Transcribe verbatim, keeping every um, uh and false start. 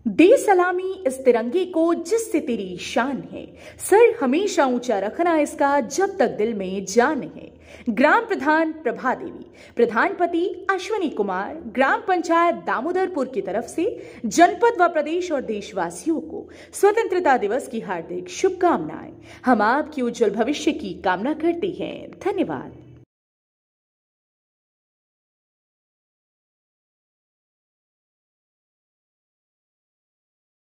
दे सलामी इस तिरंगे को जिससे तेरी शान है, सर हमेशा ऊंचा रखना इसका जब तक दिल में जान है। ग्राम प्रधान प्रभा देवी, प्रधान पति अश्विनी कुमार, ग्राम पंचायत दामोदरपुर की तरफ से जनपद व प्रदेश और देशवासियों को स्वतंत्रता दिवस की हार्दिक शुभकामनाएं। हम आपकी उज्जवल भविष्य की कामना करते हैं। धन्यवाद।